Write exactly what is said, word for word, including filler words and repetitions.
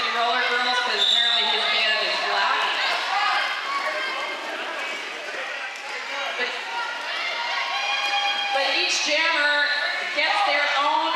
City Roller Girls because apparently his band is black. But, but each jammer gets their own